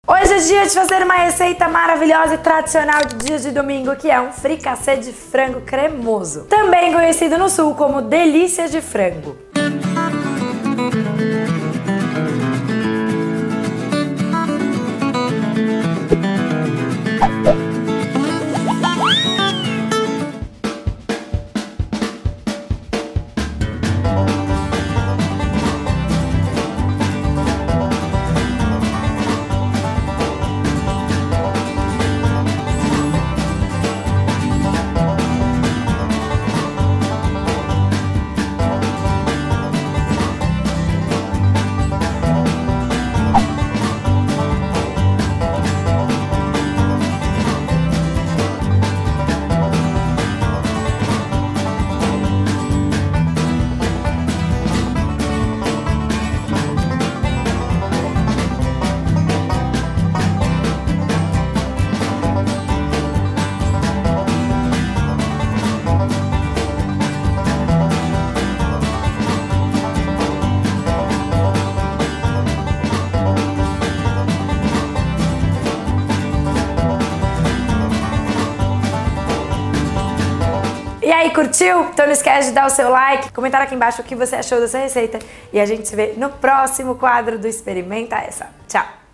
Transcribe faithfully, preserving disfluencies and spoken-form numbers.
Hoje é dia de fazer uma receita maravilhosa e tradicional de dia de domingo, que é um fricassê de frango cremoso, também conhecido no sul como delícia de frango. E aí, curtiu? Então não esquece de dar o seu like, comentar aqui embaixo o que você achou dessa receita e a gente se vê no próximo quadro do Experimenta Essa. Tchau!